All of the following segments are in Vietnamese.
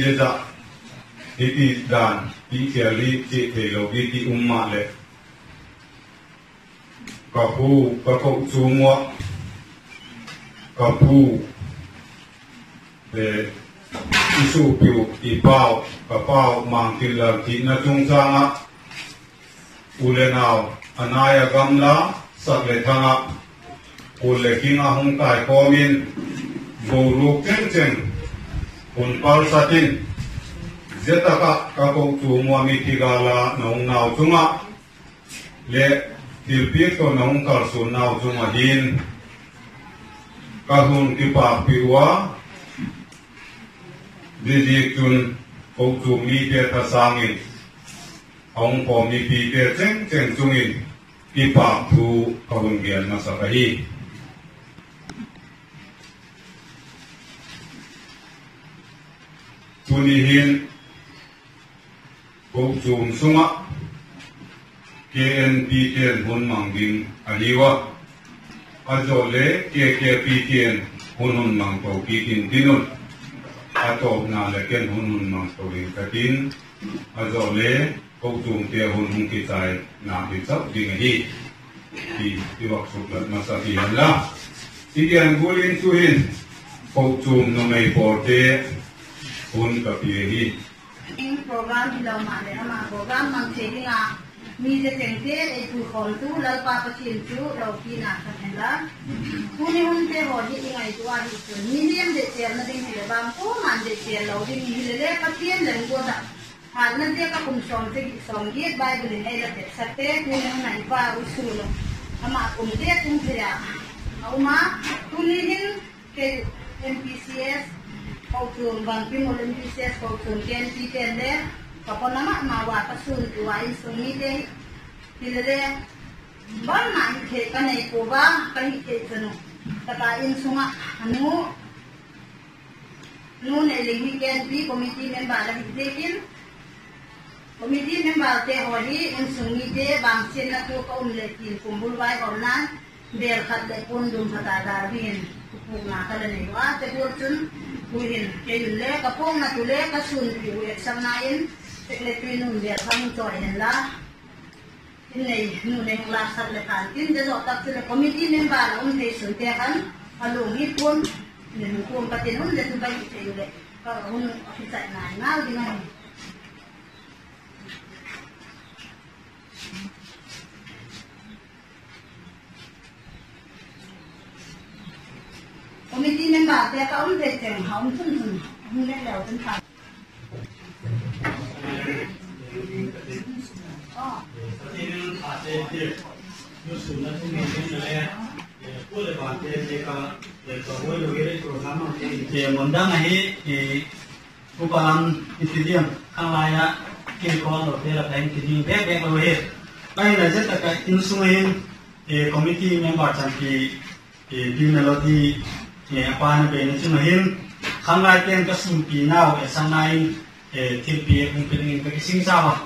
le za iti dan ti kiali ti thelo ti umma le kapu kako chumwa kapu de isu piu ipao kapao mangkin la ti na chung changa ulenao anaya gamla sakle thanga ule kinga hong kai komin boru chen un pal satin zetaka kako chumwa mi tigala naung nau chunga le tilpi to naung kar su nau chunga hin kahun kipa piwa didik chun ko chu mi te ta sangin hong ko mi pi te chen chungin kipa thu kahun gian na sa hi tunihin ko chum sunga KNPTN hun mangding aliwa ajole KKPTN hunun mang to kitin tinun ato na leken hunun mang to katin ajole ko chum te hunun kitai na bisap ding hi di wak suklat masafihan la sikian gulin suhin ko chum no mai porte hun kapihi in program hilaw male ama program mang chelinga mi je tengte e tu khol tu lal pa pachin tu lo kina kanela kuni hun te ho hi ngai tu a hi tu million de cher na ding hele bang ko man de cher lo ding hi le patien len go da han na te ka kum som te som gi bible ne la te satte kuni hun nai pa usul ama kum te tum thira auma kuni hin ke MPCS kau tuan bang pimolin bisnes kau tuan kian tiken deh kapon nama mawa pasun tuai sungi deh hilale bang nak ke kanai koba kanai ke seno takain sunga anu nu ne lagi kian pi komiti member lagi dekin komiti member teh hari in sungi deh bang cina tu kau melekin kumpul baik orang biar kat deh pun dum kata garbin kupuna kalau ni wah terus kuhin kayunle kapong na tule kasun piwe sanayin sekretary nun dia kami join la ini nun yang lasar lekan tin de otak tule komiti member unte suntekan alungi pun nun pun patinun de tubai kayule kalau hun kita na dengan komiti member dia kau unte teng haun sun hun le leo ten thang mundang ahi upalan istidiam kalaya kiri kolon hotel lain kiri bebek lohe lain aja tak insuin komiti member cantik di melodi apa na bene cumahin kalaya yang kesumpi nau esanain tipi mungkin bagi sing sawa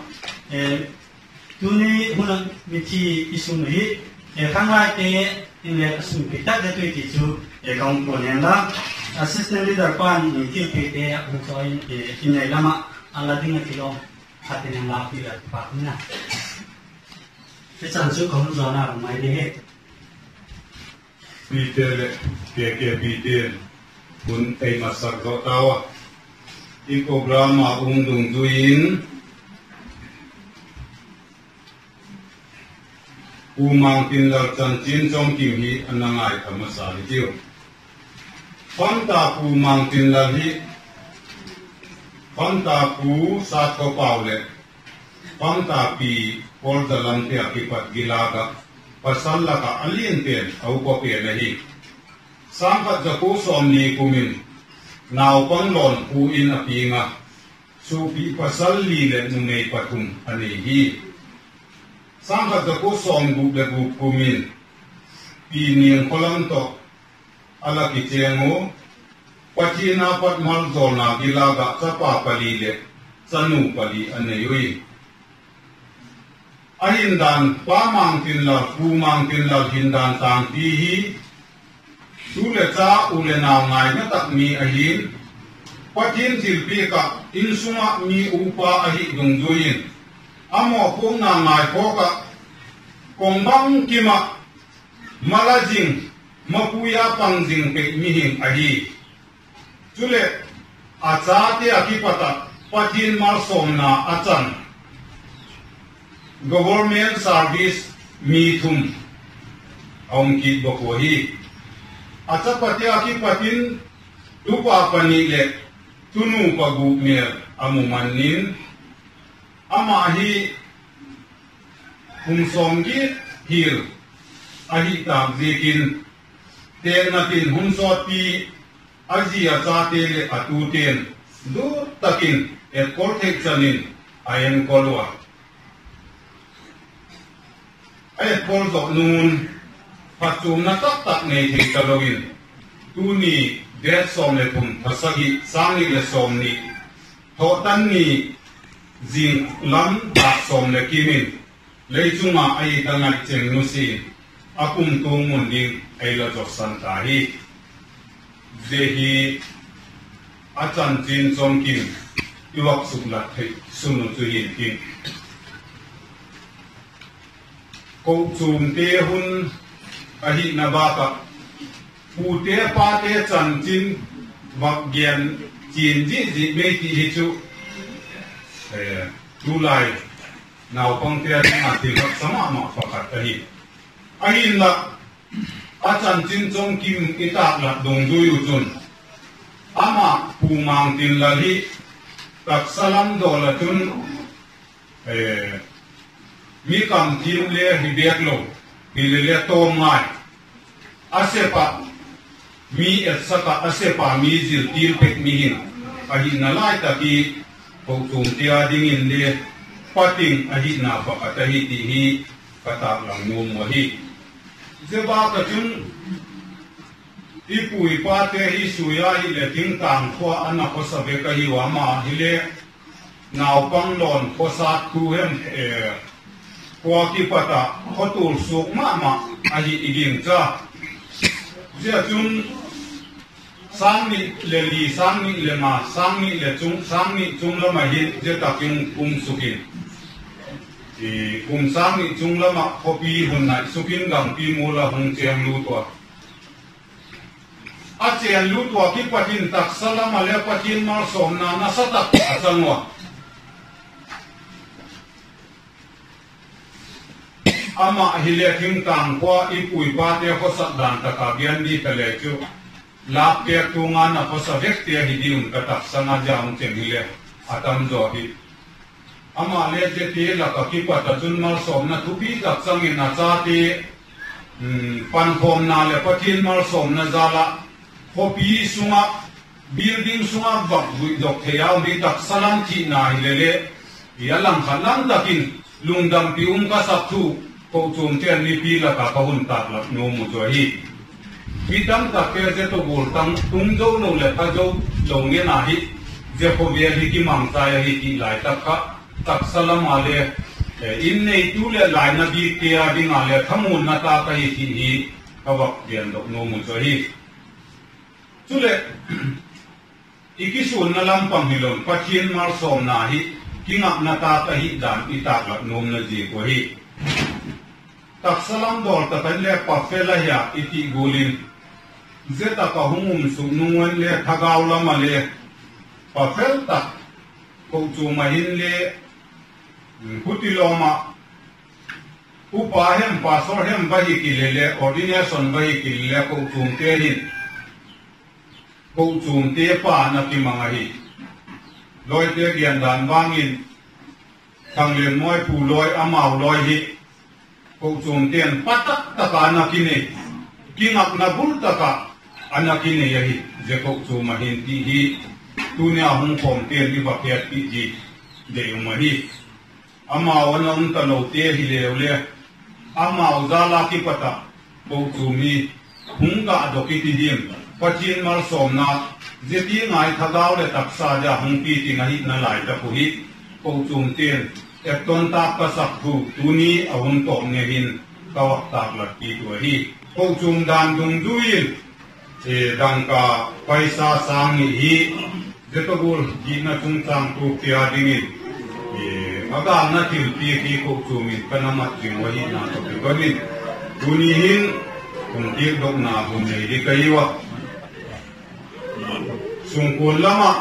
tuni hunang miti isunuhi kalaya ini kesumpi tak jatuh itu kaum ponenda assistant leader pan ni tipi dia untuk ini lama ala dengan kilo hati yang lapi dan paknya kita langsung kaum zona ramai deh Peter KKPTN pun masak tawa di programa undung duin umang tinlar cancin trong kimhi anangai kamasali tiu fanta umang tinlar hi fanta ku sat ko paule fanta pi por dalam te akipat gilaga pasal laka alien ten au ko pe nahi sampat jaku somni kumin naw panlon u in apinga supi pasal lile numei patum anehi sampat jaku som gu de gu kumin piniang kolanto ala kichengo patina pat mal zona gilaga sapa palile sanu pali aneyui ahindan pamang tinlar kumang tinlar hindan tang tihi sule ca ule naw ngai na tak mi ahin pathin silpi ka insuma mi upa ahi dungjuin amo pung na ngai phoka kongbang kima malajing mapuya pangjing pe mihing ahi chule achate akipata pathin mar somna achan government service mi thum aungki dokwahi achapati akipatin tupa panile tunu pagu mer amumanin amahi humsomgi hil ahi tabzikin tenatin humsoti azia chatele atuten du takin et protection ayen kolwa ay koldo nun patum na tak nei thei kalowin tuni det som le pum thasagi sangi le som ni thotan ni jing lam da som le kimin leichunga ai dangai cheng nusi akum tu mun ding ai la jok san ta hi jehi achan chin som kim iwak sukla thei sunu chu yin kim ko chum te hun ahi na ba ka pu te pa te chan chin wak gian chin ji me ti hi chu July nào con tia na ti ka sama ma fakat ahi ahi na achan chin chong kim itak la dong du yu chun ama pu mang tin la hi tak salam do la chun mi kam tim le hi dek lo pi le tom ngai asepa mi et saka asepa mi zil til pek mi hin ahi na lai ta ki ko tum tia ding in le pating ahi na fa atahi ti hi kata lang mum wa hi zeba ka chun ipui pa te hi suya hi le ting tang khwa ana ko sa be ka hi wa ma hi le naw pang lon ko sa tu hem kwa ki pata khotul suk ma ahi iging cha je chun sang ni le li sang ni le ma sang ni le chung la ma hi je ta king kum sukin kum sang ni chung la ma khopi hun nai sukin gam pi mu la hung cheng lu to a chen lu to ki patin tak salama le patin mar som na na satak achangwa ama hile thing tang kwa ipui pa te ko sa dan ta ka bian di tale chu lap te tu nga na ko sa vek te hi diun ka tak sanga jam chen hile atam jo hi ama le je te la ka ki pa ta chun mar som na thu bi tak sang in na cha te pan khom na le pathin mar som na zala khopi sunga building sunga bak bui dok the yaw mi tak salam thi na hile le yalam khalam takin lungdam pi ka sak thu ko chum chen ni pi la ka ka hun tak la no mu jo hi mi tam ta ke je to bol tam tum jo no le ta jo lo nge na hi je ko ve hi ki mang ta ya hi ki lai tak ka tak salam ale in nei tu le lai na bi te a ding ale thamun na ta ka hi ki hi ka wak dian dok no mu jo hi chu le ikisun na lam pang hilon pathin mar som na hi kingak na ta ka hi dan itak la nom na ji ko hi tak salam dol ta kan le pa fela ya iti golin zeta ka humum su nuan le thagaw la ma le pa fel ta ko chu ma hin le putiloma upa hem pasor hem ba hi ki le ordination ba hi ki le ko chum te hin ko chum te pa na ki manga hi loi te gian dan wangin thang len moi pu loi amau loi hi ko chum ten patak taka na kine kingak na bul taka ana kine yahi je ko chum ma hin ti hi tunia hung khom ten ni ba pet ti ji de uma hi ama wana un ta lo te hi le le ama uzala ki pata ko chumi hung ka do ki ti dim pathin mar som na je ti ngai thagaw le tak sa ja hung pi ti ngai na lai ta ku hi ko chum ten ek ton ta ka sak thu tuni ahun to nge hin kawak tak la ti tu hi ko chum dan dung duin e dang ka paisa sang ni hi Jetobul gina chung chang tu kia dingin aga na til ti ki ko chumin kanamat jingwahi na to ganin tunihin kung ti dog na bun nei di kaiwa sungkul lama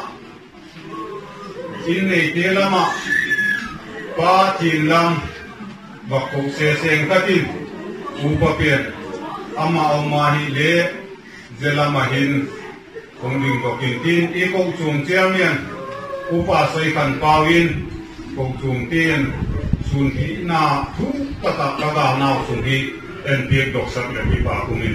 in nei te lama pa tin lam bakko se seng katin upapien ama omahi le zelamahin kung ding ko kintin ikaw chung chairman upa say kan pawin kung chung tin sunhi na thu kata kata na sunhi en pir dok sak le pa kumin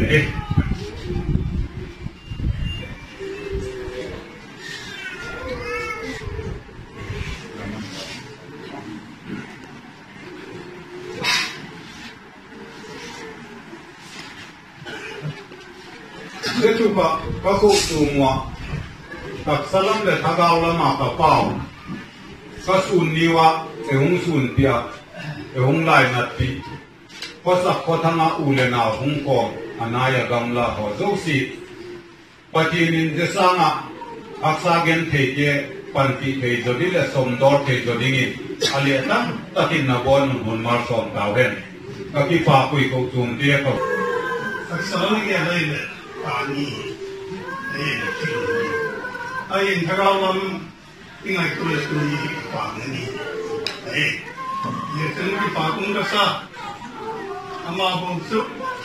Setupa kaku semua tak salam le tagaw lama kapau kasun niwa ehung sun pia ehung lai nati kosak kotanga ule na hung ko anaya gamla ho zosi patinin jesanga aksagen theke panti thei jodile somdor thei jodingi alieta takin na bon hun mar som tawen kaki pa kui ko tum dia ko aksalang ya lai Pani, ayin tagawam ingay tulis ko ni pangani. Yesan ki pakung kasa ama bungsu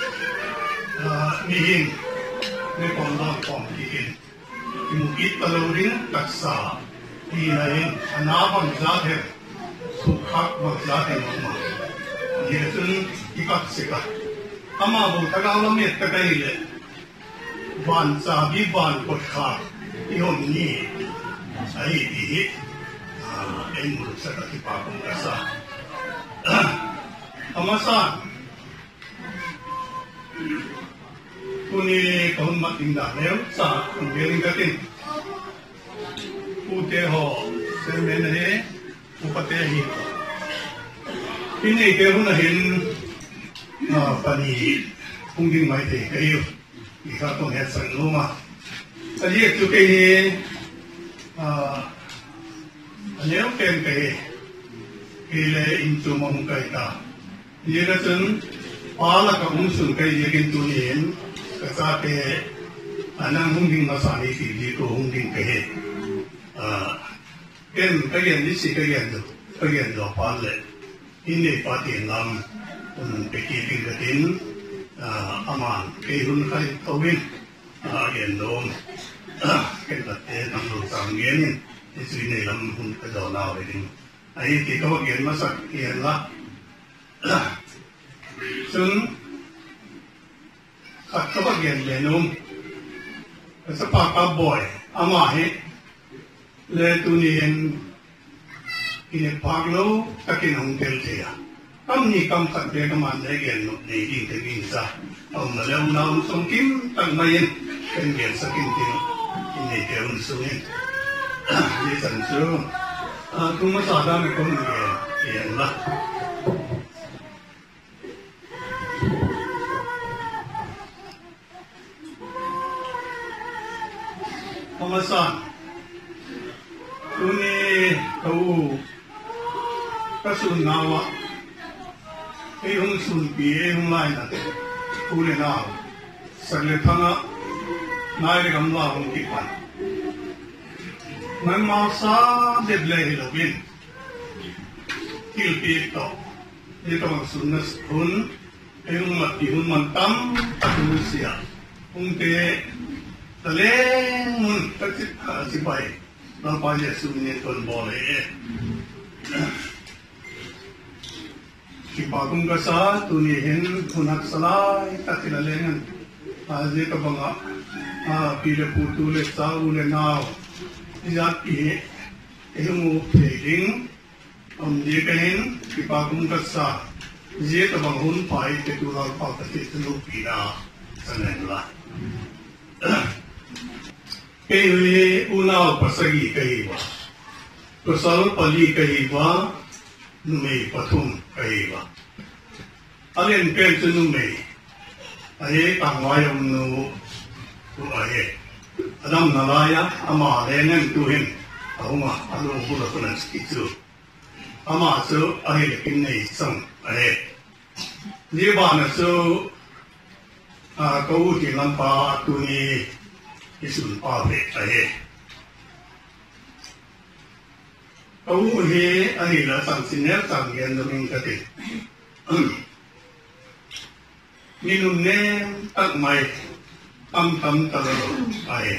mihin ne pondang pongkihin. Imukit palawin taksa inayin anabang zahen sukhat magzahen mama. Yesan ipaksika ama bung tagawam et tagayle. Ban sabi ban kotha iyon ni ay di ay muluk sa kakipakong kasa amasa kuni kahun matinda ngayon sa kumbiring katin pute ho semenahe upatehi pinay kayo nahin pani kungging may te kayo ikaw itong hetsang luma. Aliyak ito kayo aliyak kayo kaya into mahungkay ka. Aliyak ito pala ka umsun kayo yakin tunihin kasake anang hungging masani tili ko hungging kayo. Kayan isi kayan do pala. Hindi pati lang kung pekiting katin aman kehun kai tawin again dom kenate nang lutang yen isi ne lam hun ka do na wedding ai ti ko gen masak yen la sun kat ko gen le nom sa pa ka boy ama he le tu ni yen ine paglo takin hong tel te ya kam ni kam sak de kam an de gen no nei di te gi sa om na lem na um song kim tang mayen ken gen sakin tin ni te un su yen ye san su kum ma sa da me kon ge yen la Pamasan tuni kau kasun nawa hong sun pi hong lai na ule na sagle thanga nai le gamla hong ki pan man ma sa de ble hi lobin kil pi to ni to sun na sun hong ma ti hun man tam tu sia hong te taleng mun tak si pai na pa ye sun ni ton bole Kipagong kasa tunihin kunak salay katilalengan aje kabanga pile putulet sa ule nao izat pi ehmu trading di kahin kipagong kasa je kabang hun pai te tulal pa kati tulu pina sanenla kaya unaw pasagi kahiwa kusal pali kahiwa numay patum kahiwa alin pensa numay aye tangwayang no aye Adam nalaya ama lengan tuhin ahuma alu bula kunan itu ama so ahil kinai sang ahe liba na so kau di lampa tuni isun pabe ahe kau he ahila sang siner sang gen doming kati minum ne tak mai tam talalo ahe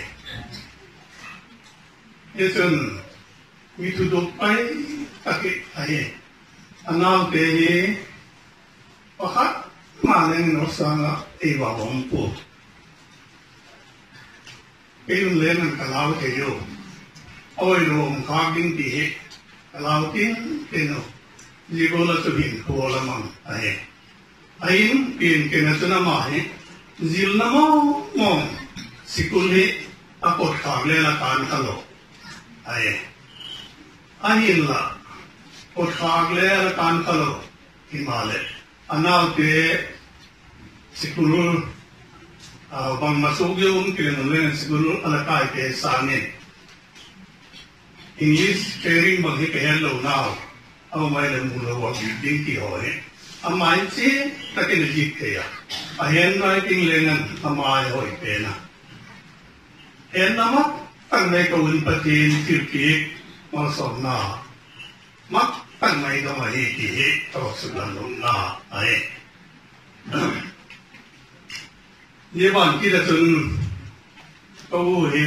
yesun mitudok pai takit ahe anal te pakat maleng no sanga ewa wampu pinun lenan kalau te yo oi rom kaging ti kalau tin teno jigola subin kola mang ahe ain pin kenatuna mahe zil namo mong sikuli akot kagle la kan kalo aye ahin la kot kagle la kan kalo himale anal te sikulu bang masuk yung kilenulen sikulu ala kai ke sane English sharing bang ke hello now au mai le mulo wa ding ti hoye amai che takin jik ke ya ahen nai ting lengan amai hoi pena en nama tang nei ko un patin tirki ma som na mak tang nei do mai ki he to sudan lo na ai ye ban ki da sun ko he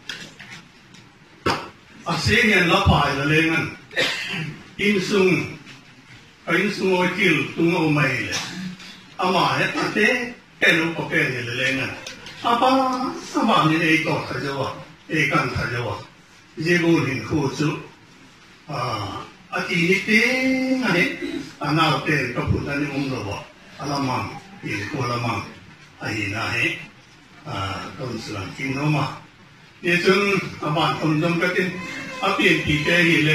asenian la pai la lengan in sung kain sung oi til tung o mai le ama he ate kenu ko ke le lengan apa ni ei ko tha jawa ei kan tha jawa je go hin khu chu ati ni te ngane ana te ko pu ta ni lo wa alamang i ko alamang ai na he kon sulan kin no ma ye chung aban kon jom ka tin apien ti te hi le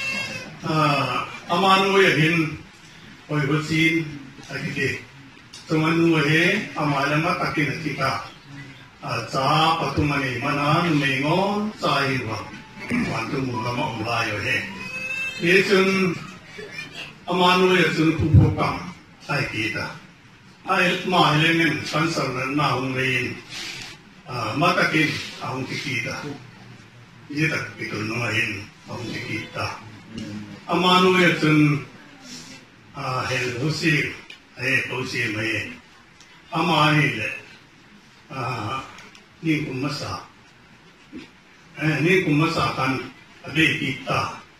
amanu ye hin oi ho sin ai ke tumanu he amalama takin tika cha patumani mana numengon chaiwa wantu mulama umlayo he yechun amanu yechun pupokam sai kita ai ma lengen sansar na umlein matakin ahung kita yetak pikul nuain ahung kita amanu yechun hel husir ai husir mai amani le ni kumasa kan ade kita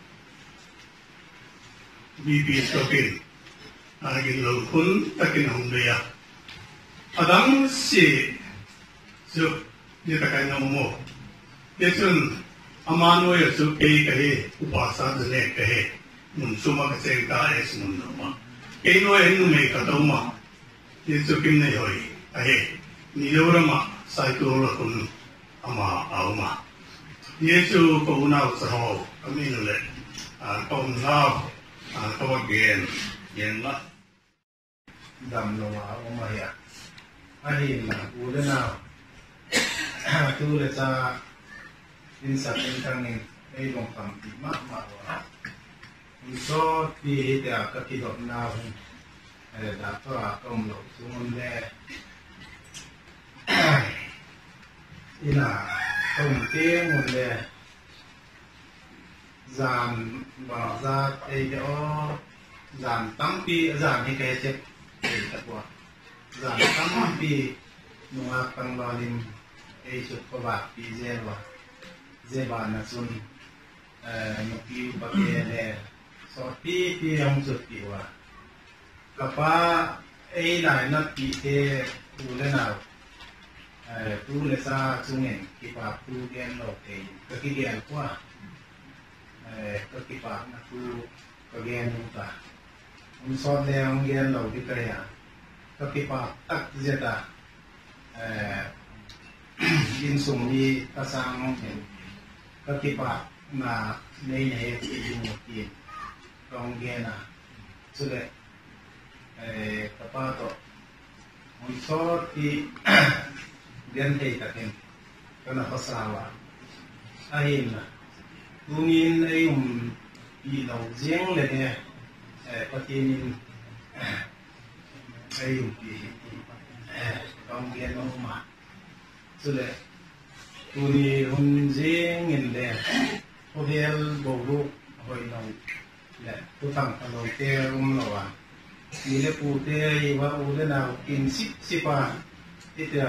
bibi sokin agin lokun takin humbeya adang si so ni takai nomo yesun amano ya so kai upasa dene kai mun suma ka sen ka es mun no kai no en me ka toma yesu kin nei hoi ahe Nilorama saikula kun ama auma Yesu ko una utsaho kami nule kom nav kawagen yen la dam lo ma ya ahin na ulena tu le cha in sa tin tang ni ei long kam ti ma wa so ti te ka ki do na da to a kom lo sun le ina không tiếng một lệ giảm bảo ra đây đó giảm tăng pi giảm cái chết để tập qua giảm tăng pi nua tăng vào lim ấy chụp qua bạc pi dê bà na sun một pi bạc lệ so pi không chụp pi qua capa ấy lại nó pi thế tu lên nào tu le sa sungen kipa tu gen lo te ka ki gen kwa ka kipa na tu ka gen nu ta un so le on gen lo di ka ya ka kipa tak zeta din sung ni ta sang ngong hen ka kipa na nei nei ti mu ti rong gen na so le ka pa to un so ti gen thei takin kana pasawa ahin na tungin ay ilaw jeng le ne patinin ay kong gen no ma sule tuni jeng in le hotel bogu hoi no le tu tang lo te lo wa ni le pu te wa u le na kin sipa ita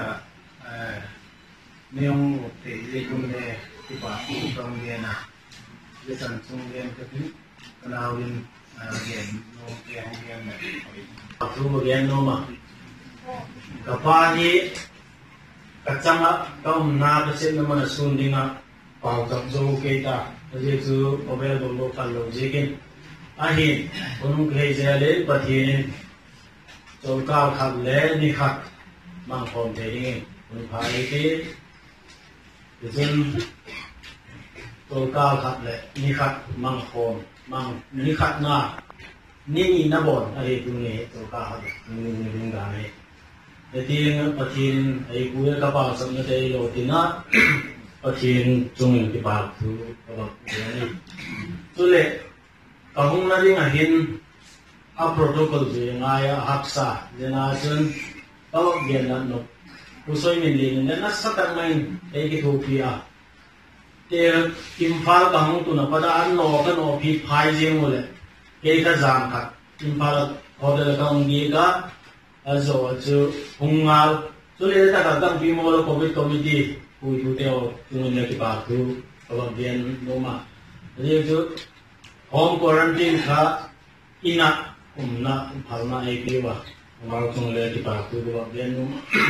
neong te le kun le sipa kong gen na le san sung gen ka tin kana win gen no gen na tu gen no ma kapani kacanga kaum na ka sen na mana sundinga pau kap zo ke ta je zu obel bo ka lo je ken ahin unung ke je le pathin to ka khap le ni khat mang khom te ni un phai ke jin to ka khap le ni khat mang khom mang ni khat na ni na bon ai tu ne to ka ha ni ga ne de ting pathin ai ku ka pa sam na te lo ti na pathin chung ki pa tu ka ba ni tu le ka hung na ring a hin a protocol je nga ya haksa je na chun to gen na no ku soi min li ne na sa ta mai ai ki thu pi a te kim phal ka hung tu na pa da an no ka no phi phai je mo le ke ka jam ka kim phal hotel ka ong gi ka azo chu hung ngal tu le ta ka dang pi mo lo covid committee ku tu te o tu ne ki pa tu ka ba bien no ma le chu home quarantine ka ina na phalna ai pi wa ma chung le ki pa tu ba bien no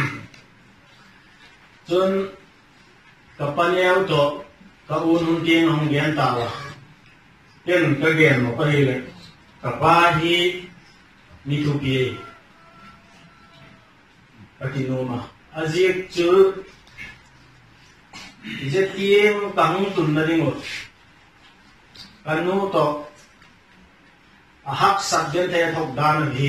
chun ka panel to ka un ting hong gen ta wa ken ka gen mo pa hi le ka pa hi mi tu pi patinoma azik chu je tiem kang tun na ringo kanu to ahak sak gen te thok dan hi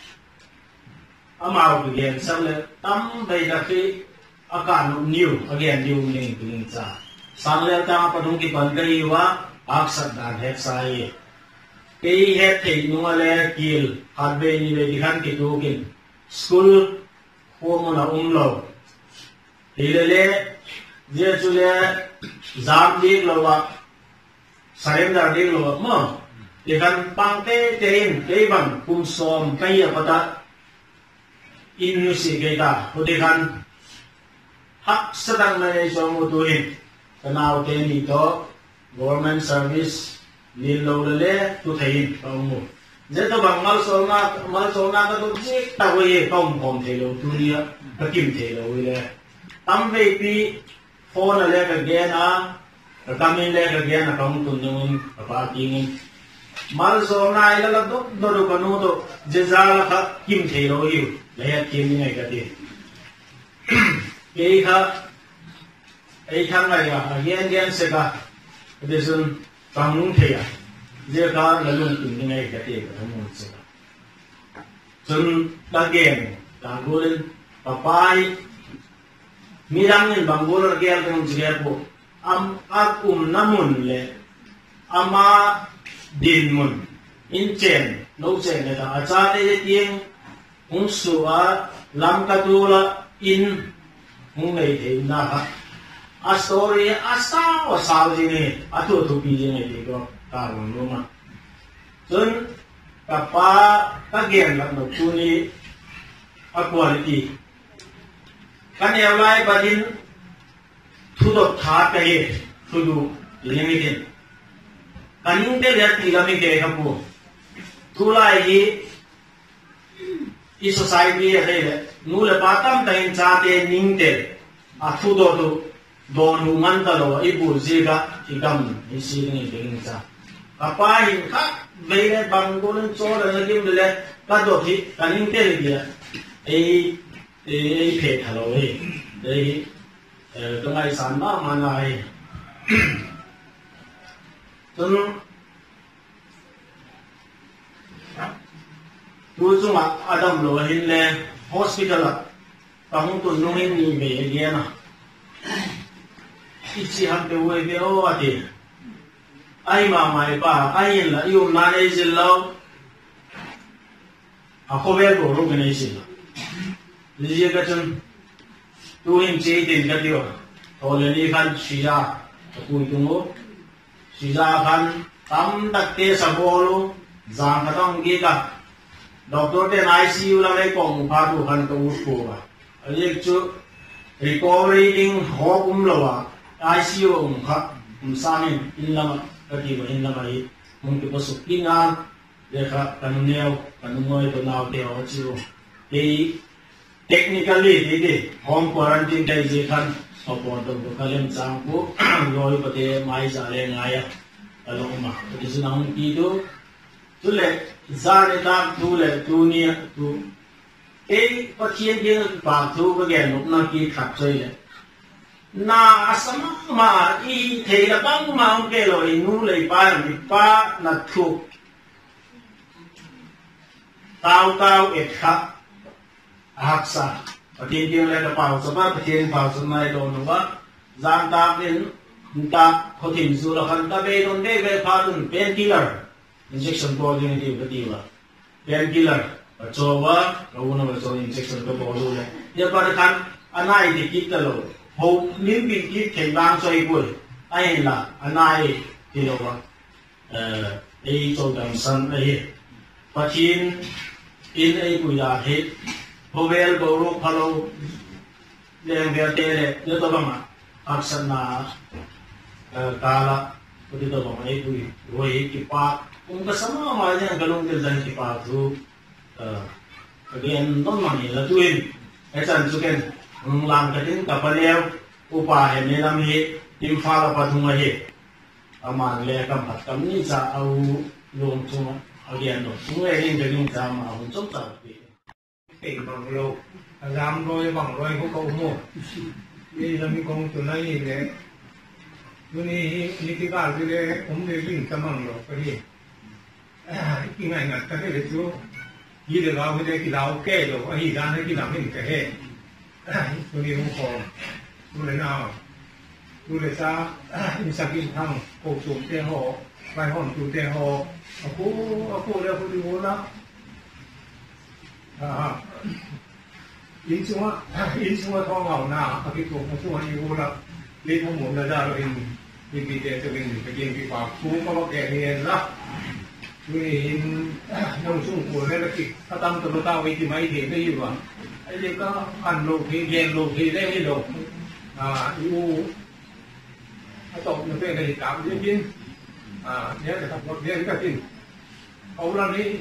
amao bi gen sam le tam bai da ki akan new again new ning cha sang le ta pa dong ki pan kai wa ak sak dan he sai ke he te nu le kil har be ni le di han ki tu kin school formula lo le je chu le zam dik lo wa surrender dik lo mo le kan pang te tein ke ban kum som kai ya pata in nu si ke ta ho de kan hak sadang na so mo tu in kanao te ni to government service ni lo le tu thein pa mo je to bang mal so na ka to ji ta we tom pom the lo tu ria ka kim the lo we le tam ve pi phone le ka ge na ka kamin le ka ge na kong tu nun ka pa ti ni mal so na ila la do do ka no to je za la ka kim the lo hi le ya kim ni ka ti ke ha ai thang ai ya gen se ka de sun tang lung the ya je ka la lung tu ni ka ti ka mo se ka chun ta gen ta golin papai mirangin banggol gel ng jigapo at namun le ama din mun inchen no chen le ta acha te tieng ung suwa lam katula in ung nei the na ha a story asa o sao ji ne atu tu pi ji ne ti ko ta no ma chun kapa ka gen la no tu ni a quality kan yang lai badin thudok tha ka he thudu lemi den kaning te ya ti lami ke ka pu thulai hi i society he le nu le patam tain cha te ning te a thudo tu don hu man ta lo i bu ji ga ti kam ni si ni ding cha apa hin kha ve le bang golon cho le kim le ka do thi kaning te le dia ai phê thà rồi đây trong ngày sáng đó mà ngày tôi chung là Adam rồi hin le hospital là không tuần nông hin ni về kia nè ichi han te we be o ati ai ma mai pa ai la yu na ne zil lo a ko be go organization ji ga chen tu hin che din ga dio to le ni kan shi ya ku tu ngo shi ya kan tam tak te sa bo lu zang ka tong gi ka doctor te ICU la le kong pa tu kan to ko ba ai chu recovery ding ho lo wa ICU kha sa ni in la ka ti ba in la mai mong ki pasuk pingan de kha kan neo kan ngoi to naw te ho chu e technically de home quarantine dai je khan opor to kalem chang ko loi pa te mai sa le ngaya alo ma to su nang ti do tu le za le ta tu le tu ni tu e pa chien ge pa tu ba ge no na ki khat choi le na asama ma i the la bang ma ke lo i nu le pa mi pa na thu tao tao et kha aksa patin tiang le pa so ba patin pa so mai do no ba zan ta bin ta khotin zu la khan ta be don de be pa dun pen killer injection bo ni ti ba ti ba pen killer pa cho ba ro na ba so injection to bo lu le ya pa kan anai di kit ta lo ho nim bin kit theng bang soi bu ai la anai ti lo ba ei cho dam san ai patin in ai bu ya he Hovel boro kalau yang biarte itu tu bang aksana kala itu tu bang itu woi kipak unga sama macam galung terjadi kipak tu again non mani la tuin esan suken lang kadin kapalnya upah ni nami infal apa tu ngaji aman le kampat kami sa au long cuma again no semua ini kadin sama untuk tapi tỉnh bằng lô dám bằng roi có câu mua đi là mình công từ này để ini cái cái đấy cũng để linh tâm bằng lô cái gì cái ngày ngày cái đấy chú gì để lao cái cái lao kê rồi cái gì ra cái làm mình cái hệ tôi đi không còn tôi lấy nào tôi lấy sao mình sang kinh thăng cổ sụp tê hồ vài hòn tụ tê hồ cô đây cô đi uống lắm in semua thong hậu nào cái cuộc nó semua yêu là đi thông muốn là ra rồi in bị để cho mình cái gì bị phá phú có cái này là người nông sung của này là cái tâm từ tao với thì mấy thì cái gì vậy cái gì có ăn lô thì ghen lô thì đây cái lô yêu tổng nó tên này cảm giác gì nhớ là tập một cái gì ông là đi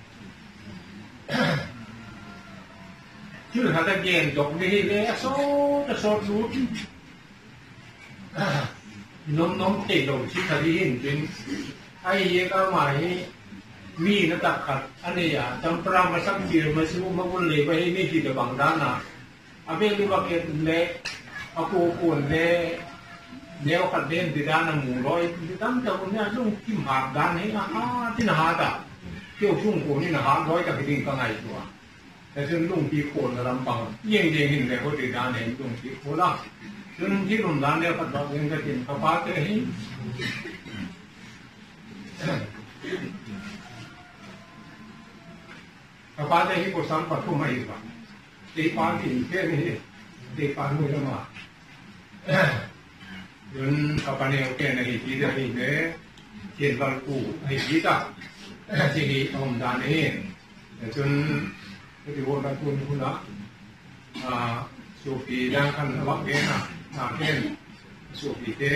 chứ là ta ghen chọc đi lẽ số rút nóm tệ đầu chứ thật đi hình trên ai vậy các mày mi nó tập khát anh này trong pram mà sắp chiều mà sư mà quân lệ vậy mi chỉ được bằng đá nào bên đi vào cái lệ cô cuốn lệ nếu khát đen thì đá nằm ngủ rồi thì tắm cho con nhà luôn kim hạt đá này thì là hạt à kiểu chung củaนี่นะฮะร้อยกับที่ก็ไงตัวแต่ซึ่งลุงที่โคนลำบากยิ่งเห็นแต่คนที่ด้านไหนลุงที่โคนละซึ่งที่ลุงด้านเนี่ยก็ต้องเงินก็กินข้าวปลาเตยข้าวปลาเตยก็สั่งปัดทุ่มให้ก่อนตีปลากินแค่นี้ตีปลาไม่ต้องมาจนข้าวปลาเนี่ยแค่ไหนที่จะเห็นเนี่ยเห็นบางกูให้ดีจ้ะที่นี่องค์ด้านนี้จนที่วัดตะกุนคุณละสุขีดังขันวักเกนะเช่นสุขีเต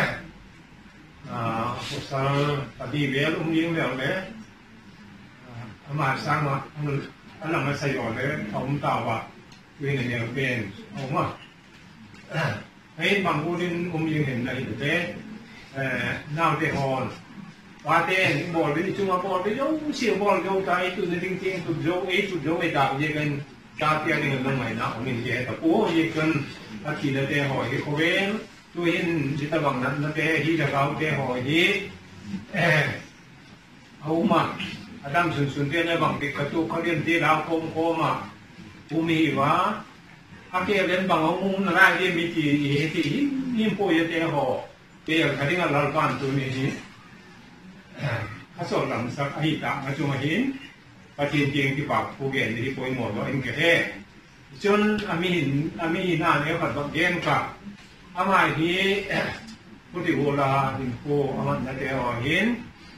ภาษาปฏิเวทยิงแล้วเนี่ยมาสร้างมาอันนั้นมาใส่ก่อนเลยเขาตาว่าเวรเนี่ยเป็นเอามาให้บางคนยิงเห็นอะไรเต้น่าเตะฮอนว่าแต่บอลเป็นช่วงบอลเป็นโอ้เสียบอลเขาใจตัวจริงจริงตัวโจ้ตัวโจ้ดาวยังกันชาติยังเงินลงใหม่นะผมเห็นเจ๊แต่โอ้ยังกันอาทิตย์เตะหอยเขาเว้นตัวเห็นจิตบังนั้นเตะที่จะเขาเตะหอยที่เอามาอาดัมสุนเตะในบังติดกระตุกเขาเรียนที่ดาวโคมมาภูมิว่าอาเกเล่นบางองค์นั่นได้มีกี่ที่ยิ่งโปยเตะหอเตะคดีงานรัฐบาลตัวนี้ข้าสอนหลังสักอาทิตย์ต่างมาจงหินประเทศจริงที่ปากผู้เก่งที่ป่วยหมดแล้วเองแค่จนอามีหน้าเนี่ยขัดบังเกนกับอามาที่ผู้ที่โบราณที่ผู้อามันนั่นเองหิน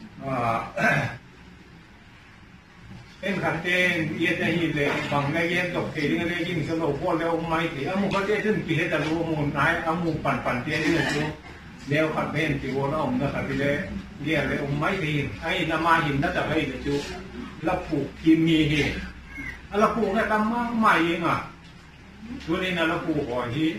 เป็นขันเตนเย็นหินเลยบางในเย็นตกเทียงเลยยิ่งสนุกพอแล้วไม่ถี่อามุก็เจ้าถึงปีเหตุรู้มูลนายอามุปั่นเตี้ยนี่เลยเลี้ยวขัดเป็นที่โบราณองค์นะครับที่เลยเรียกเลยองค์ไม่ถี่ไอ้นามาหินนั่นจะไปเลยจูแล้วผูกกินมีเหตุแล้วผูกแค่ทำมากใหม่เองอ่ะตัวนี้นะแล้วผูกหอยที่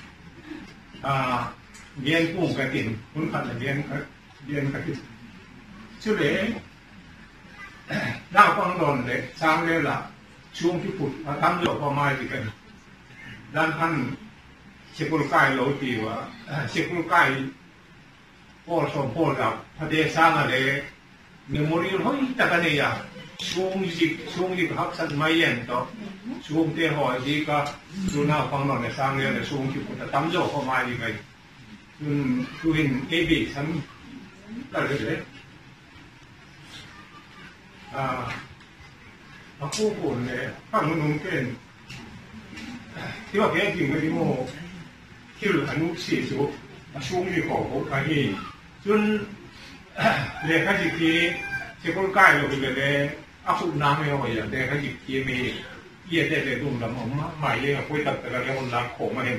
เย็นกุ้งกระถิ่นคุณขัดเย็นกระถิ่นชื่อเล่ดาวฟังโดนเลยสร้างเลยล่ะช่วงที่ผุดทำหยกพอมาดีกันด้านท่านเชฟกุลไก่โลตีว่าเชฟกุลไก่พ่อสมพ่อเราพระเดชสร้างอะไรเนื้อมูลเฮ้ยแต่กันเนี่ยช่วงนี้พักสันไม่เย็นต่อช่วงเที่ยวหอยดีก็ดูหน้าฟังโดนในสร้างเลยแต่ช่วงที่ผุดทำหยกพอมาดีกันคือเห็นเอบีฉันก็เลยผู้คนเนี่ยฟังมันนุ่มเป็นที่ว่าแกจริงไม่ได้โม่ที่หลุดอนุสีสุช่วงนี้ของเขาไปจนเรียกเขาจิตที่เชื่อคนใกล้เราเป็นเลยอาสุน้ำไม่เอาอย่างแต่เขาจิตที่มีเยี่ยได้เลยดุมดำออกมาใหม่เลยคุยตัดแต่ละเรื่องรักของมาเห็น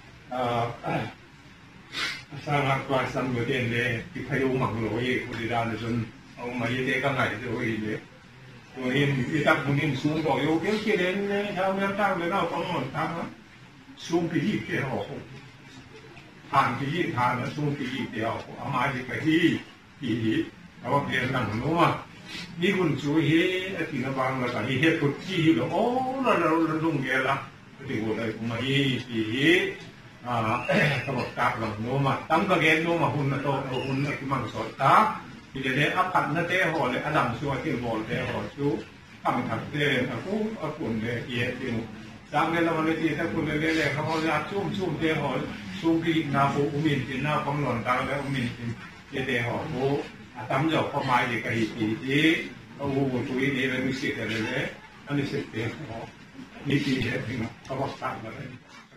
สร้างกลายสังเกตเลยที่พายุหมักหลอยคนดีดานจนเอามาเยี่ยกันไหนจะโอ้ยเลยตัวเองที่ตั้งคนนี้สูงกว่าโยกเกี่ยวกับเนี่ยชาวเมืองตั้งเลยเราต้องหมดตั้งนะสูงปียี่เดียวผ่านปียี่ผ่านแล้วสูงปียี่เดียวเอามาที่ไปที่เอาเรียนหนังนู้นนี่คุณช่วยให้ที่นบางแล้วก็ที่เหตุผลที่เราโอ้เราลงเกล้าที่ว่าอะไรมาที่ตลอดกาลหลังนู้นมาตั้งกระเกณฑ์นู้นมาหุ่นโตหุ่นที่มันสดตาที่เดี๋ยวอัพพันนั่นเตะหัวเลยอดัมชัวที่บอลเตะหัวชูทำถักเตะคุณเลยเยี่ยที่มุสามเดือนละวันเลยที่ถ้าคุณเลยเขาอยากชุ่มเตะหัวชุ่มที่นาฟูอุมินที่นาฟังหล่นตาแล้วอุมินที่เตะหัวโอ้ทำหยอกเข้ามาดีกับที่โอ้โหช่วยนี่เลยมีสิทธิ์เลยอันนี้สิทธิ์เตะหัวนี่ที่เหตุที่เขาบอกตั้งมาเลย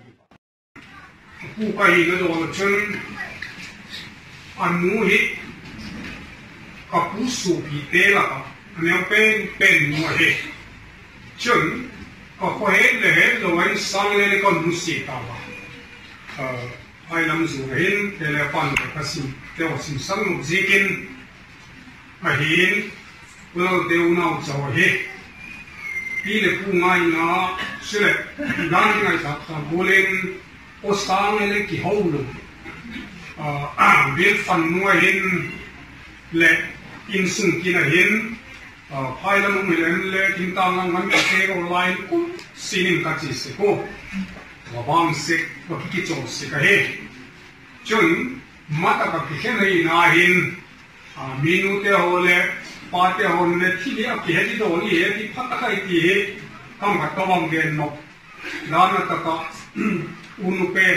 ผู้ไปก็โดนชนอันนู้นกับผู้สูบผีเตะละเนี่ยเป็นมัวเหตุจนก็พอเห็นเลยเราไว้สั่งเลยก็รู้สึกว่าไอ้ลำสูเห็นแต่ละฟันก็สิ่งเดียวสิ่งสั่งรู้สึกกินมาเห็นเราเดียวน่าจะเหตุที่เล็กผู้ง่ายนะสุดด้านง่ายสักแต่บุเรนโอสั่งเลยกี่ห้องลูกเบียดฟันมัวเห็นและอินสุนกินเห็นภายหลังมือเล่นเล่กินตามงั้นก็เทโอไลน์กุ้งซีนิมกัดจีสกุว่าบางสิ่งว่ากิจโจสิกะเฮจนมาตะกับเห็นเลยน่าเห็นมีนูเตโอเล่ปาเตโอเล่ที่เดียวที่เห็นที่โดนที่เห็นที่พัฒนาที่เห็นทำกับตัวบางเดือนนกแล้วนั่นตะกับอุนุเป็น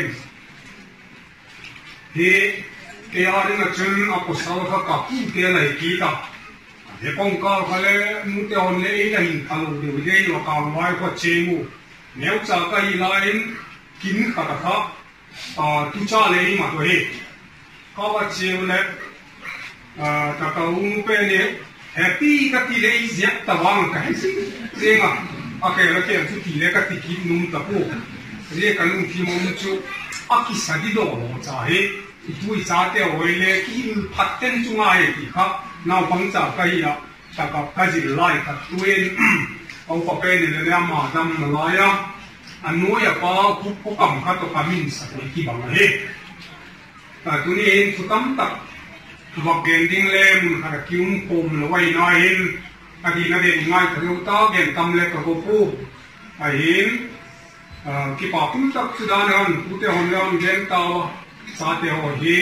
ที่เกี่ยร์นี่จนอากุศลเขากับผู้เกี่ยร์เลยกีตาเดี๋ยวป้องกันเขาเลยมุดเอาเลยได้ยินทางลูกเดี๋ยวได้ยินว่าการไว้ก็เชื่อมูเนี่ยจากไอ้ลายกินขัดขัดทุกชาเลยมาตัวเองเขาว่าเชื่อเลยจากเขาอุนุเป็นเนี่ยแฮปปี้กับที่เลยเสียตะวันกันสิเสียงโอเคแล้วแค่ทุกที่เลยกับที่กินนุ่มตะปูเรียกกันนุ่มที่มันจุอากิสาดิโดโลจ่าเฮทุยจ่าเตโอเล่กินพัดเต็นจุงไงที่ครับน่าฟังจากใครอ่ะจากกับใครสิไล่กับตัวเองเอาไปเป็นเนี่ยมาดำมาไล่อ่ะอันนู้นอย่าป้าคุกกำขัดตัวกามินสักนิดที่บางเฮแต่ตัวนี้เองสุดท้ายตัดวักเกณฑ์ดิ้งเล่มหาคิวปมแล้วไว้น้อยเห็นอดีตนั่นเองง่ายถึงตาเกณฑ์ทำเล็กกับผู้เห็นที่ปากคุณตักสุดานันผู้เที่ยวเรื่องเกณฑ์ตาสาเที่ยวเฮ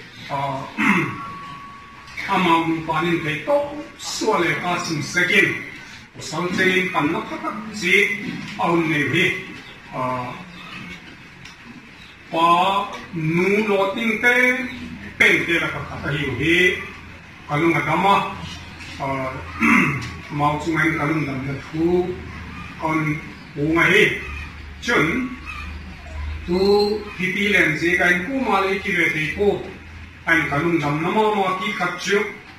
อามาบุปนินเทโตส่วนเล็กอาสินสกินสังเกตกันนักขัดจีเอาเนวิ pa nu loting te pen te la ka ta hi kalung agama mau chungai kalung dam na thu kon bungai chun tu pipi len je kai ku ma le ki le te ko ai kalung dam na ma ki khat chu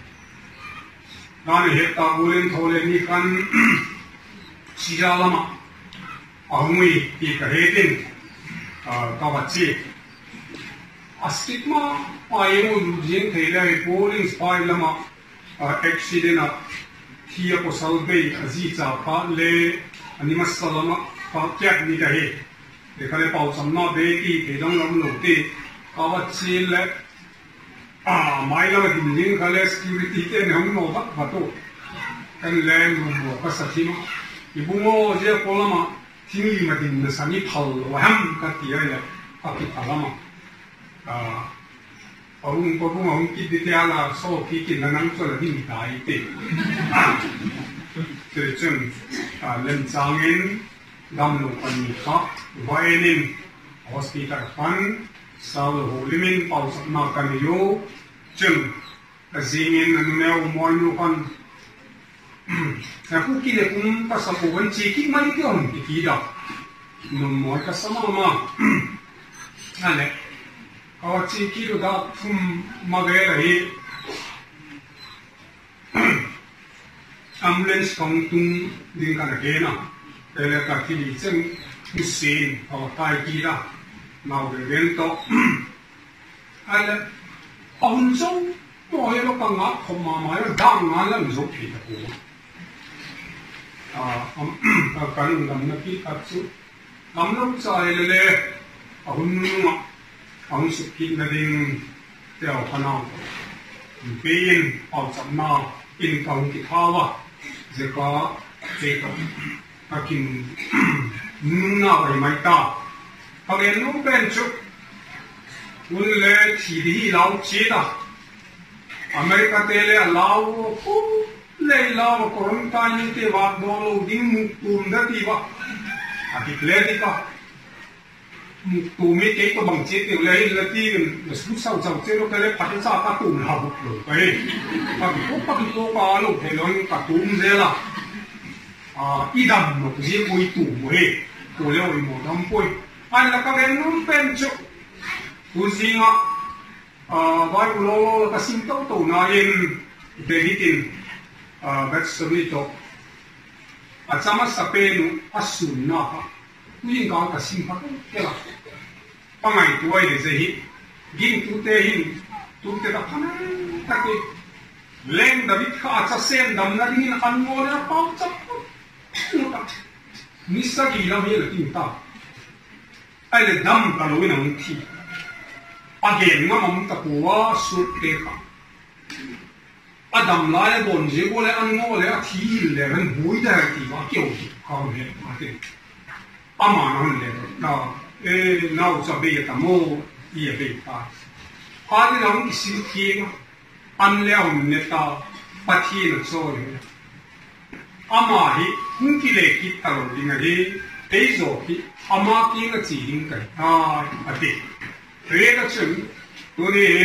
na he ta bulen thole ni kan sija lama ahumui ki ka he tin ka wa chi astigma ayo jing thele polling spy lama accident a thia ko salbe azi cha pa le anima salama pa kyak ni da he de kale pau samna be ki ke dang lam lo te ka wa chi le mai la din jing kale security te ne hom no ba to kan le mo ka sa thi no ibungo je ko lama thing ma din na sani phal wa ham ka ti ya ka ki lama ông có cũng ông kỹ đi theo là sau khi kỹ năng cho là hình đại tệ, cho nên lần sau nên đam mê phần khác vay nên hospital fund sau đó hồ limin bảo sắp nào cần nhiều chừng cái gì nên anh nêu mọi người phần cái kỹ này cũng ta sắp cố gắng chỉ kỹ mấy cái ông kỹ đó nôm mọi cái sao mà anh này chi kilo da thum magera hi ambulance kong tung ding kana gena ele ka kili chen musin aw tai ki da mau de ren to ala on so to ye lo ka nga khom ma ma da nga la zo phi ta ko ka kan ngam na ki ka chu ngam lo cha ele le ahun ông sự kiện là đình theo phần nào bên ở trong nào in công kỹ thao à giờ có chế độ các kinh nào vậy mai ta các em lúc bên chỗ quân lệ chỉ đi lao chế đó America tele lao phú lệ lao quarantine như thế vậy đó là đinh mục tùm đó thì vậy cái lệ đi cả tù mấy cái có bằng chế tiền lấy là ti là lúc sau giàu chế nó cái lấy phát ra các tù là học rồi cái các cái có lúc thì nó các tù dễ là ít đầm một cái bôi tù mới tù leo một đâm bôi anh là các em nó bên chỗ tù gì ngọ vài lô cái sinh tố tù nào in để đi tìm bách sớm đi chỗ chăm sóc bên nó sủn nó nhưng có cả sinh phát cái là bằng ngày tuổi để gì gin tu te đã phán tất cái lên David khá chắc xem đầm na đi ăn ngon là bao chắc misa gì làm gì là tìm ta ai là đâm cả lối nào thì again mà mình ta qua suốt thế cả đâm lại bồn gì qua lại ăn ngon lại thì lại hắn bùi ra thì mà kiểu không hết mà thế ama nó lên nào cho bây giờ ta mua gì bây ta cái đó cái sự kiện ăn leo người ta bắt thi nó rồi ama hi không chỉ là cái tàu đi ngay đấy rồi thì ama cái nó chỉ đến cái đấy thế là chuyện tôi đi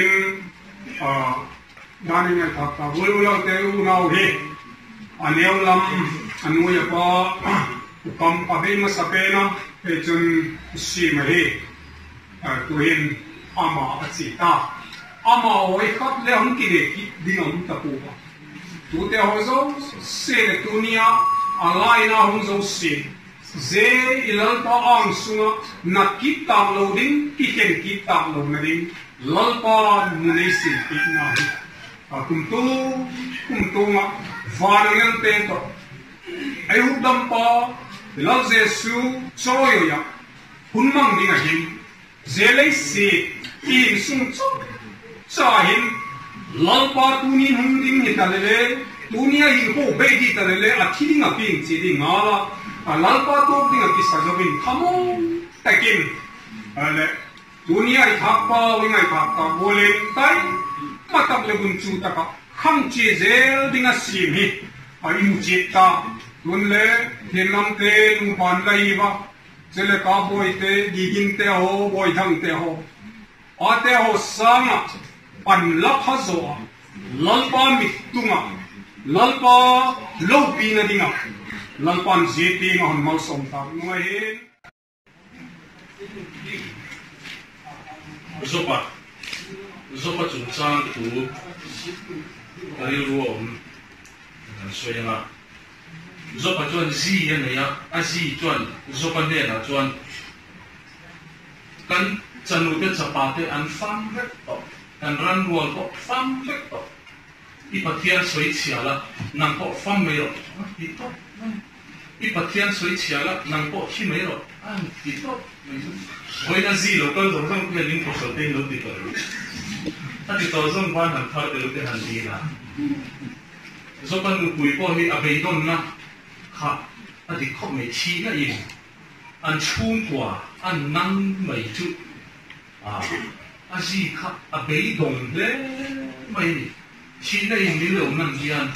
đang nghe ta vui lâu tới nào hi anh em làm anh mua cho cầm abin mà sắp na để chun xí mà đi tụi em ama chỉ ta ama oi khắp leo không kịp đi ngắm tập bộ tụi tao hồi sau xe tụi nia alai na không sau xe dễ ilal pa ang sunga na kịp tạm lâu đinh kịp tạm lâu na đinh lal pa munay xin kịp na kum tu nga varangan tento ay hudam pa Lal Jesu choyo ya hunmang dinga hin zelai si in sung cha hin lal pa tunin hung ding ni talele tunia hin ho be di talele athing a ping chi di ngala lal pa to ding a kisa jobin thamo takin ale tunia I thakpa wingai thakpa bolen tai matak le bun chu ta ka kham chi zel ding a sim hi a in chi ta Tuân lệ thiên nam tê nung hoàn lây va Sele ka boy te gigin te ho boy thang te ho. Ate ho sanga pan la phazo. Lalpa mitunga. Lalpa lopi na dinga. Lalpan zeti ngon mal som ta ngoin. Zopa chung chang tu ari ruom soya nga zopa chuan zi yan ya a zi chuan zopa ne na chuan kan chanu te chapa te an fam rek to kan ran rual ko fam rek to ipathian soi chiala nang ko fam mai ro ti to ipathian soi chiala nang ko chi mai ro an ti to Hoy na zi lo kan zong ke ling ko so te lo ti to ta ti to zong ban han thar te lo te han di na so kan nu pui po hi a bei don na kha a ti khop me chi na yin an chung kwa an nang mai chu a zi kha a bei don le mai chi na yin ni lo nan hian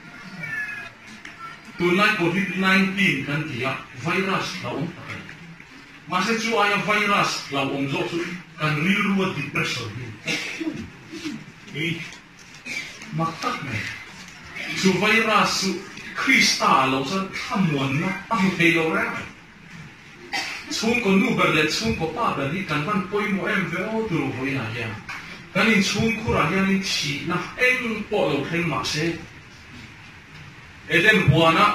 tunai COVID-19 kan ti a virus la Masa cu ayah virus lau om zok su kan rilu depression ni. Maktak me. Su virus su Krista lau sa kamuan na ang pelo ra. Chung ko nu berlet chung ko pa berli kan ban poi mo em veo tu hoi na ya. Kanin chung ko ra ya ni chi na eng po lo keng ma se. Eden buana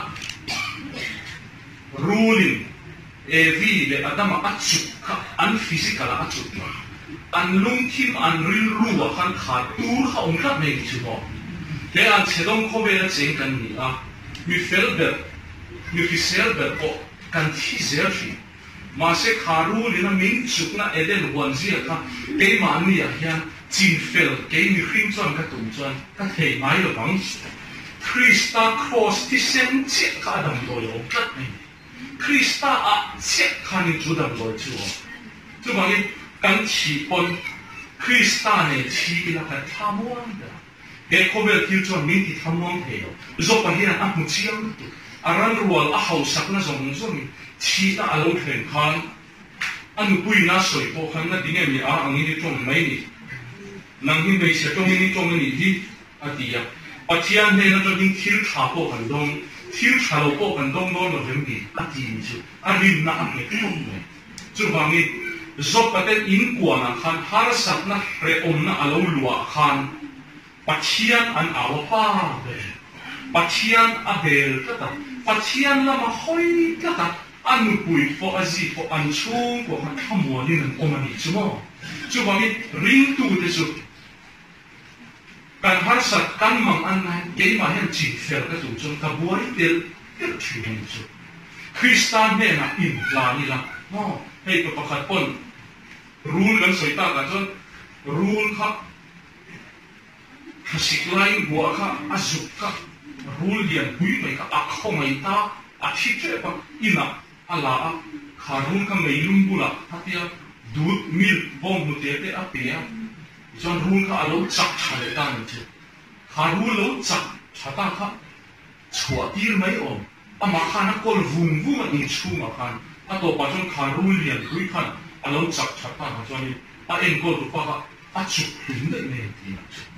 ruling evi le adama achuk an physical achuk an lungkim an rilruwa kan khatur kha ongkat me chubo le an chedong khobe na cheng kan ni a mi felber mi fiselber ko kan thi zerfi ma se kharu le na min chukna eden wanzi ka te ma ni ya hian chin fel ke mi khring chon ka tum chon ka thei mai lo bang Krista cross ti sem che ka dam do yo kat me Krista a chết khani chủ động rồi chưa? Chứ mà cái chỉ con Krista này chỉ là cái tham muốn đó. Cái câu việc tiêu chuẩn mình thì tham muốn thế đó. Rồi bây giờ anh muốn chiang đó. Aran rual a hậu sắc na giống giống chỉ là along khen khan. Anh bui na soi po khan na dinge mi a ang ini trong mấy ni. Nang hin bây giờ trong ini trong ini đi a dia. Patian này nó cho những thiếu thả po khan dong. Thiếu thả lo po khan dong đó nó giống gì? A tin chứ. A rin na ang này không này. Chứ bằng ini zop paten in kuan ang khan har sak na re om na alo lua khan. Patian an awapa. Patian a bel kata. Patian la ma hoi kata. Anu pui fo azi fo an chung ko khan khamwa ni nan omani chumo. Chu bang ni ring tu te chu. Kan har sak kan mang an na ke ma hen chi fel ka tu chung ka buai tel tel chi hen chu. Kristan ne na in la ni la. No, hei ko pakhat pon. Rule kan soita ka chon. Rule kha hasiklai bua kha azuk ka. Rule dian hui mai ka akho mai ta athite pa ina ala a kharun ka meilum bula hatia dut mil bom mute te apia jon rule ka alo chak chale ta ni che kharun lo chak chata kha chua tir mai om ama khana kol vum vum ni chuma khan ato pa jon kharun lian hui khan alo chak chata ha jon a en kol pa ka a chuk hin de ne ti